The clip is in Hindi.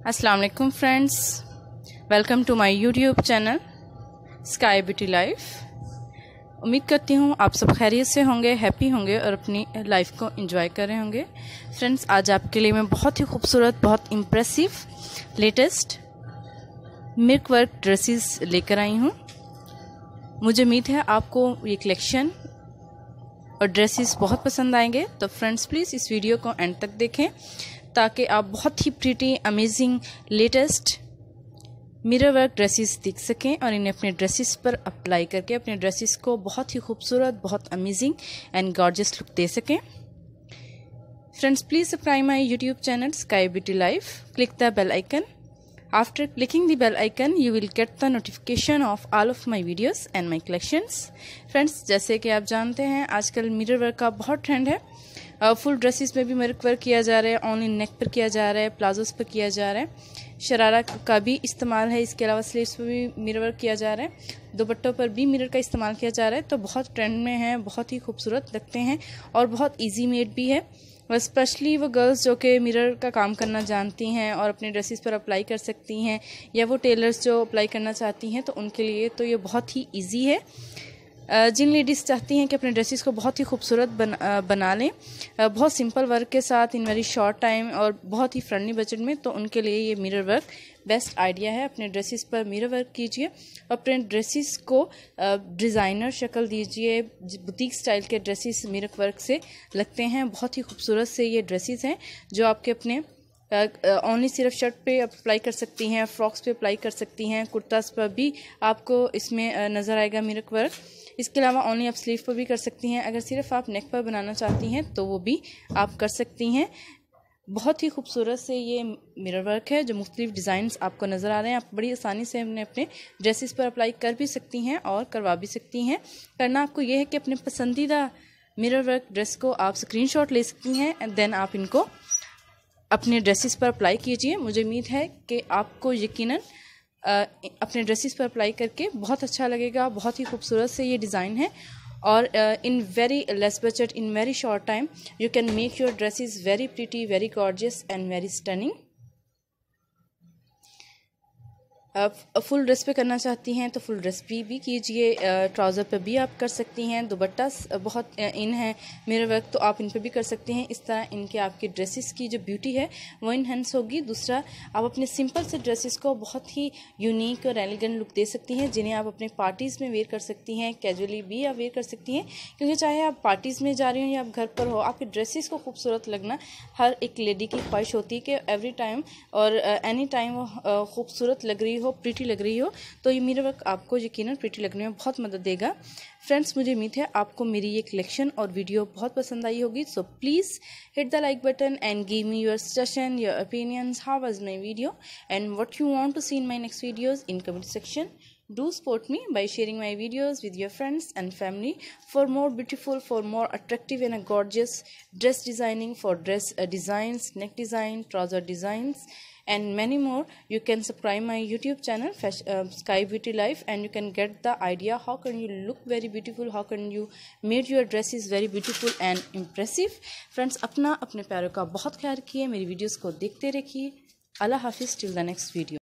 अस्सलाम वालेकुम friends, welcome to my YouTube channel sky beauty life. उम्मीद करती हूँ आप सब खैरियत से होंगे, हैप्पी होंगे और अपनी लाइफ को एंजॉय कर रहे होंगे। फ्रेंड्स, आज आपके लिए मैं बहुत ही खूबसूरत, बहुत impressive, latest milk work dresses लेकर आई हूँ। मुझे उम्मीद है आपको ये कलेक्शन और ड्रेसेस बहुत पसंद आएंगे। तो फ्रेंड्स, प्लीज़ इस वीडियो को एंड तक देखें ताकि आप बहुत ही pretty, amazing, latest mirror work dresses देख सकें और इन्हें अपने ड्रेसेस पर अप्लाई करके अपने ड्रेसेस को बहुत ही खूबसूरत, बहुत अमेजिंग एंड गॉर्जियस लुक दे सकें। Friends, please subscribe my YouTube channel sky beauty life, click the bell icon. After clicking the bell icon, you will get the notification of all of my videos and my collections. Friends, जैसे कि आप जानते हैं आजकल मिरर वर्क का बहुत ट्रेंड है। फुल ड्रेसेस में भी मिरर वर्क किया जा रहा है, ऑनली नेक पर किया जा रहा है, प्लाजोस पर किया जा रहा है, शरारा का भी इस्तेमाल है, इसके अलावा स्लीव्स पर भी मिरर वर्क किया जा रहा है, दुपट्टों पर भी मिरर का इस्तेमाल किया जा रहा है। तो बहुत ट्रेंड में है, बहुत ही खूबसूरत लगते हैं और बहुत ईजी मेड भी है। और स्पेशली वो गर्ल्स जो कि मिरर का काम करना जानती हैं और अपने ड्रेसेस पर अप्लाई कर सकती हैं, या वो टेलर्स जो अप्लाई करना चाहती हैं, तो उनके लिए तो ये बहुत ही इजी है। जिन लेडीज़ चाहती हैं कि अपने ड्रेसेस को बहुत ही खूबसूरत बना लें बहुत सिंपल वर्क के साथ इन वेरी शॉर्ट टाइम और बहुत ही फ्रेंडली बजट में, तो उनके लिए ये मिरर वर्क बेस्ट आइडिया है। अपने ड्रेसेस पर मिरर वर्क कीजिए, अपने ड्रेसेस को डिज़ाइनर शक्ल दीजिए। बुटीक स्टाइल के ड्रेसेस मिरर वर्क से लगते हैं, बहुत ही खूबसूरत से ये ड्रेसेस हैं जो आपके अपने ओनली सिर्फ शर्ट पे अप्लाई कर सकती हैं, फ्रॉक्स पे अप्लाई कर सकती हैं, कुर्तास पर भी आपको इसमें नज़र आएगा मिरर वर्क। इसके अलावा ओनली आप स्लीव पर भी कर सकती हैं। अगर सिर्फ आप नेक पर बनाना चाहती हैं तो वो भी आप कर सकती हैं। बहुत ही खूबसूरत से ये मिरर वर्क है जो मुख्तलिफ डिज़ाइंस आपको नज़र आ रहे हैं। आप बड़ी आसानी से अपने ड्रेसेस पर अप्लाई कर भी सकती हैं और करवा भी सकती हैं। करना आपको ये है कि अपने पसंदीदा मिरर वर्क ड्रेस को आप स्क्रीनशॉट ले सकती हैं एंड देन आप इनको अपने ड्रेसेस पर अप्लाई कीजिए। मुझे उम्मीद है कि आपको यकीनन अपने ड्रेसेस पर अप्लाई करके बहुत अच्छा लगेगा। बहुत ही खूबसूरत से ये डिज़ाइन है और in very less budget, in very short time you can make your dresses very pretty, very gorgeous and very stunning. Full dress पे करना चाहती हैं तो फुल ड्रेस भी कीजिए, ट्राउज़र पे भी आप कर सकती हैं। दुपट्टा बहुत इन है मिरर वर्क, तो आप इन पे भी कर सकती हैं। इस तरह इनके आपकी ड्रेसेस की जो ब्यूटी है वो इनहेंस होगी। दूसरा, आप अपने सिंपल से ड्रेसेस को बहुत ही यूनिक और एलिगेंट लुक दे सकती हैं, जिन्हें आप अपने पार्टीज़ में वेयर कर सकती हैं, कैजुअली भी आप वेयर कर सकती हैं। क्योंकि चाहे आप पार्टीज़ में जा रही हो या आप घर पर हो, आपके ड्रेसेस को खूबसूरत लगना हर एक लेडी की ख्वाहिश होती है कि एवरी टाइम और एनी टाइम वो खूबसूरत लग रही हो, प्रीटी लग रही हो। तो ये मिरर वर्क आपको यकीनन प्रीटी लगने में बहुत मदद देगा। फ्रेंड्स, मुझे उम्मीद है आपको मेरी ये कलेक्शन और वीडियो बहुत पसंद आई होगी। So please hit the like button and give me your suggestion, your opinions, how was my video and what you want to see in my next videos in comment section. Do support me by sharing my videos with your friends and family for more beautiful, for more attractive and gorgeous dress designing, for dress designs, neck design, trouser designs and many more. You can subscribe my YouTube channel Sky Beauty Life and you can get the idea how can you look very beautiful, how can you make your dresses very beautiful and impressive. Friends, अपने प्यारों का बहुत ख्याल रखिए, मेरी वीडियोस को देखते रखिए। अल्लाह हाफिज़, till the next video.